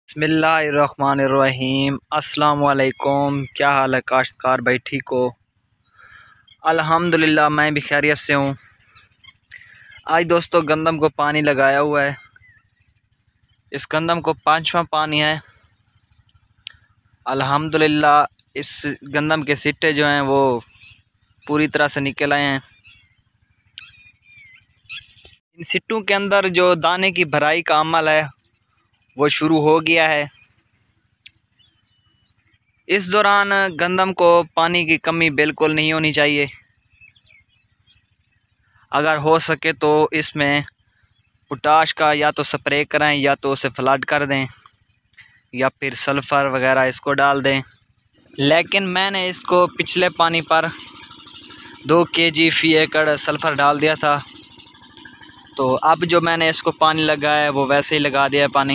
बिस्मिल्लाहिर्रहमानिर्रहीम। अस्सलाम वालेकुम। क्या हाल है काश्तकार भाई, ठीक हो? अल्हम्दुलिल्लाह मैं भी खैरियत से हूँ। आज दोस्तों गंदम को पानी लगाया हुआ है। इस गंदम को 5वां पानी है। अल्हम्दुलिल्लाह इस गंदम के सिट्टे जो हैं वो पूरी तरह से निकल आए हैं। इन सिट्टों के अंदर जो दाने की भराई का अमल है वो शुरू हो गया है। इस दौरान गंदम को पानी की कमी बिल्कुल नहीं होनी चाहिए। अगर हो सके तो इसमें पोटाश का या तो स्प्रे करें या तो उसे फ्लड कर दें या फिर सल्फ़र वगैरह इसको डाल दें। लेकिन मैंने इसको पिछले पानी पर 2 kg फी एकड़ सल्फ़र डाल दिया था, तो अब जो मैंने इसको पानी लगाया है वो वैसे ही लगा दिया है पानी।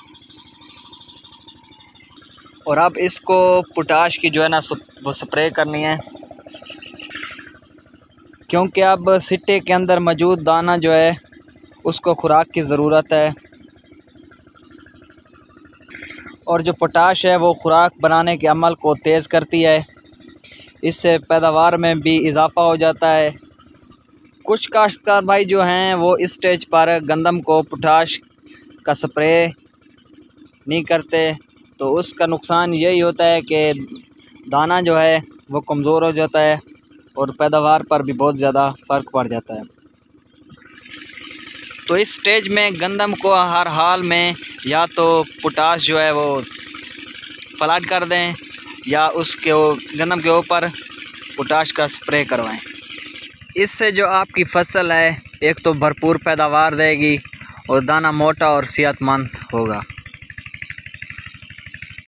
और अब इसको पोटाश की जो है ना वो स्प्रे करनी है, क्योंकि अब सिट्टे के अंदर मौजूद दाना जो है उसको खुराक की ज़रूरत है। और जो पोटाश है वो खुराक बनाने के अमल को तेज़ करती है। इससे पैदावार में भी इजाफ़ा हो जाता है। कुछ काश्तकार भाई जो हैं वो इस स्टेज पर गंदम को पोटाश का स्प्रे नहीं करते, तो उसका नुकसान यही होता है कि दाना जो है वो कमज़ोर हो जाता है और पैदावार पर भी बहुत ज़्यादा फ़र्क पड़ जाता है। तो इस स्टेज में गंदम को हर हाल में या तो पोटाश जो है वो फ्लड कर दें या उसके गंदम के ऊपर पोटाश का स्प्रे करवाएं। इससे जो आपकी फसल है एक तो भरपूर पैदावार देगी और दाना मोटा और सेहतमंद होगा।